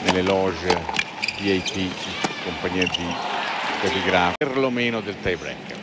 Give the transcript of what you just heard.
nelle loge VIP in compagnia di Pepigrano, perlomeno del tie breaker.